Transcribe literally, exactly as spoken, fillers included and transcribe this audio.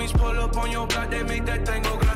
homies pull up on your block, they make that thing go